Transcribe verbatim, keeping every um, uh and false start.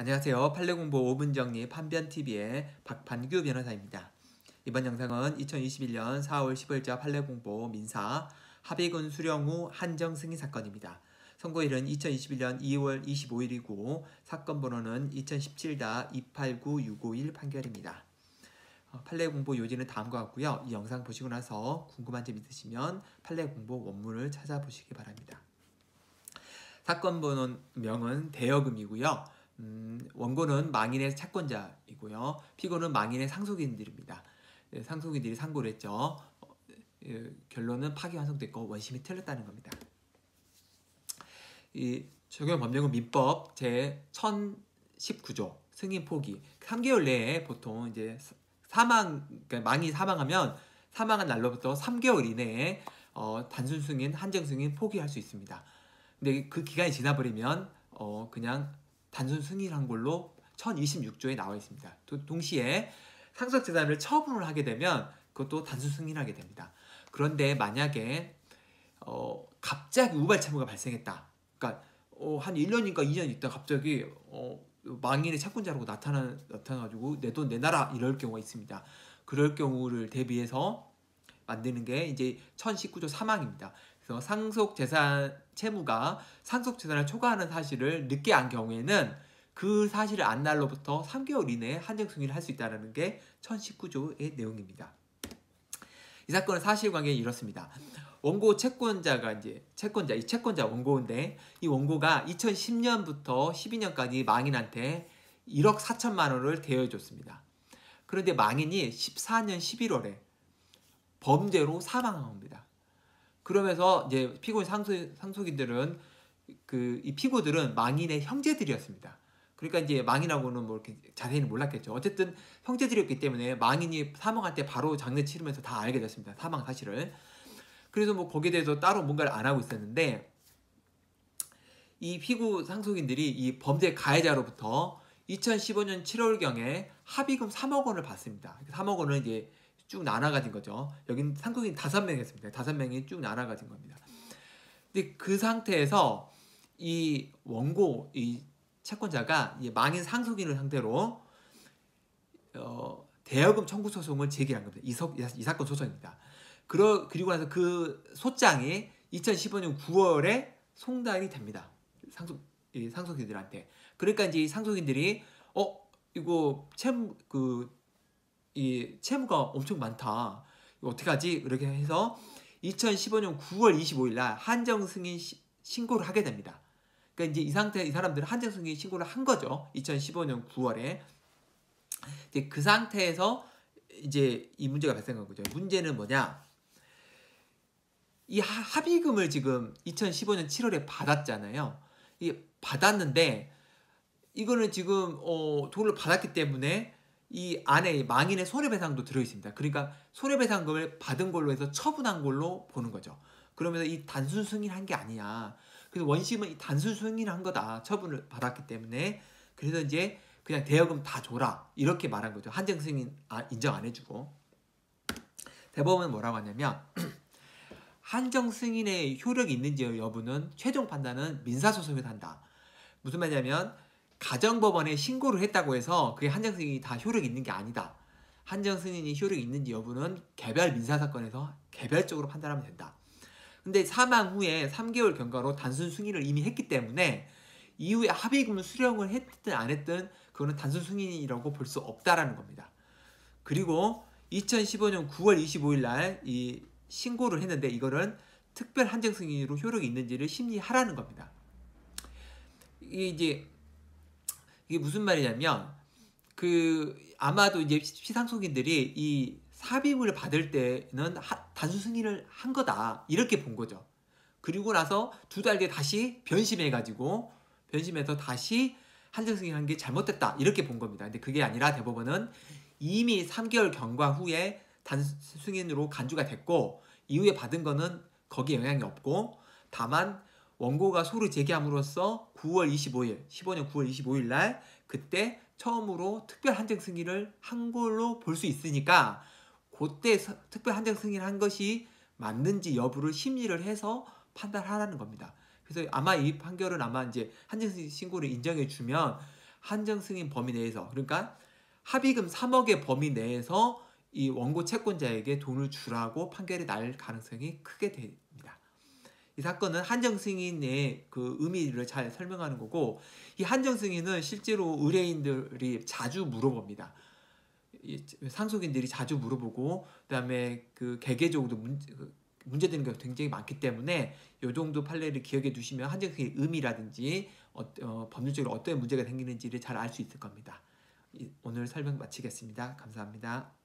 안녕하세요. 판례공부 오 분 정리 판변티비의 박반규 변호사입니다. 이번 영상은 이천이십일 년 사월 십오일자 판례공부 민사 합의금 수령 후 한정 승인 사건입니다. 선고일은 이천이십일 년 이월 이십오일이고 사건 번호는 이천십칠 이팔구육오일 판결입니다. 판례공부 요지는 다음과 같고요. 이 영상 보시고 나서 궁금한 점 있으시면 판례공부 원문을 찾아보시기 바랍니다. 사건 번호명은 대여금이고요. 음, 원고는 망인의 채권자이고요. 피고는 망인의 상속인들입니다. 예, 상속인들이 상고를 했죠. 어, 예, 결론은 파기환송됐고 원심이 틀렸다는 겁니다. 이 적용 법령은 민법 제천십구조 승인 포기 삼 개월 내에 보통 이제 사망 그러니까 망이 사망하면 사망한 날로부터 삼 개월 이내에 어, 단순 승인, 한정 승인 포기할 수 있습니다. 근데 그 기간이 지나버리면 어, 그냥 단순 승인한 걸로 천이십육조에 나와 있습니다. 동시에 상속재산을 처분을 하게 되면 그것도 단순 승인하게 됩니다. 그런데 만약에 어, 갑자기 우발채무가 발생했다. 그러니까 어, 한 일 년인가 이 년 있다 갑자기 어, 망인의 채권자라고 나타나, 나타나가지고 내 돈 내놔라 이럴 경우가 있습니다. 그럴 경우를 대비해서 만드는 게 이제 천십구조 사망입니다. 그래서 상속재산 채무가 상속재산을 초과하는 사실을 늦게 안 경우에는 그 사실을 안 날로부터 삼 개월 이내에 한정승인을 할 수 있다는 게 천십구조의 내용입니다. 이 사건의 사실관계는 이렇습니다. 원고 채권자가 이제 채권자, 이 채권자 원고인데 이 원고가 이천십 년부터 십이 년까지 망인한테 일억 사천만 원을 대여해줬습니다. 그런데 망인이 십사 년 십일월에 범죄로 사망한 겁니다. 그러면서 이제 피고인 상속, 상속인들은 그 이 피고들은 망인의 형제들이었습니다. 그러니까 이제 망인하고는 뭐 이렇게 자세히는 몰랐겠죠. 어쨌든 형제들이었기 때문에 망인이 사망할 때 바로 장례 치르면서 다 알게 됐습니다. 사망 사실을. 그래서 뭐 거기에 대해서 따로 뭔가를 안 하고 있었는데 이 피고 상속인들이 이 범죄 가해자로부터 이천십오 년 칠월경에 합의금 삼억 원을 받습니다. 삼억 원을 이제 쭉 나눠가진 거죠. 여긴 상속인 다섯 명이었습니다. 다섯 명이 쭉 나눠가진 겁니다. 근데 그 상태에서 이 원고, 이 채권자가 이 망인 상속인을 상대로 어, 대여금 청구 소송을 제기한 겁니다. 이, 소, 이 사건 소송입니다. 그러, 그리고 나서 그 소장이 이천십오 년 구월에 송달이 됩니다. 상속, 이 상속인들한테. 그러니까 이제 이 상속인들이 어 이거 채무 그 이 채무가 엄청 많다. 이거 어떻게 하지? 이렇게 해서 이천십오 년 구월 이십오일 날 한정 승인 시, 신고를 하게 됩니다. 그러니까 이제 이 상태 이 사람들은 한정 승인 신고를 한 거죠. 이천십오 년 구월에. 이제 그 상태에서 이제 이 문제가 발생한 거죠. 문제는 뭐냐? 이 하, 합의금을 지금 이천십오 년 칠월에 받았잖아요. 이 받았는데 이거는 지금 어, 돈을 받았기 때문에 이 안에 망인의 손해배상도 들어있습니다. 그러니까 손해배상금을 받은 걸로 해서 처분한 걸로 보는 거죠. 그러면서 이 단순 승인한 게 아니야. 그래서 원심은 이 단순 승인한 거다. 처분을 받았기 때문에. 그래서 이제 그냥 대여금 다 줘라. 이렇게 말한 거죠. 한정 승인 아, 인정 안 해주고. 대법원은 뭐라고 하냐면 한정 승인의 효력이 있는지 여부는 최종 판단은 민사소송에서 한다. 무슨 말이냐면 가정법원에 신고를 했다고 해서 그게 한정 승인이 다 효력이 있는 게 아니다. 한정 승인이 효력이 있는지 여부는 개별 민사사건에서 개별적으로 판단하면 된다. 근데 사망 후에 삼 개월 경과로 단순 승인을 이미 했기 때문에 이후에 합의금을 수령을 했든 안 했든 그거는 단순 승인이라고 볼 수 없다라는 겁니다. 그리고 이천십오 년 구월 이십오일 날 이 신고를 했는데 이거는 특별 한정 승인으로 효력이 있는지를 심리하라는 겁니다. 이게 이제 이게 무슨 말이냐면 그 아마도 이제 피상속인들이 이 삽입을 받을 때는 하, 단순 승인을 한 거다 이렇게 본 거죠. 그리고 나서 두 달 뒤에 다시 변심해가지고 변심해서 다시 한정 승인한 게 잘못됐다 이렇게 본 겁니다. 근데 그게 아니라 대법원은 이미 삼 개월 경과 후에 단순 승인으로 간주가 됐고 이후에 받은 거는 거기에 영향이 없고 다만 원고가 소를 제기함으로써 구월 이십오일, 십오 년 구월 이십오일 날 그때 처음으로 특별 한정 승인을 한 걸로 볼 수 있으니까 그때 특별 한정 승인을 한 것이 맞는지 여부를 심리를 해서 판단하라는 겁니다. 그래서 아마 이 판결은 아마 이제 한정 신고를 인정해 주면 한정 승인 범위 내에서, 그러니까 합의금 삼억의 범위 내에서 이 원고 채권자에게 돈을 주라고 판결이 날 가능성이 크게 됩니다. 이 사건은 한정 승인의 그 의미를 잘 설명하는 거고, 이 한정 승인은 실제로 의뢰인들이 자주 물어봅니다. 이 상속인들이 자주 물어보고, 그다음에 그 개개적으로 문제, 그 문제되는 경우가 굉장히 많기 때문에 이 정도 판례를 기억해 두시면 한정 승인의 의미라든지 어, 어, 법률적으로 어떤 문제가 생기는지를 잘 알 수 있을 겁니다. 이, 오늘 설명 마치겠습니다. 감사합니다.